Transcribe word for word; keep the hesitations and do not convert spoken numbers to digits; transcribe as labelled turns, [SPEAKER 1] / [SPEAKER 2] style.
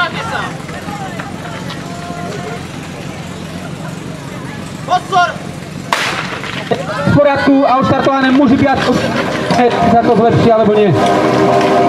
[SPEAKER 1] V poriadku a odštartované, môže byť, sa to zlepší alebo nie.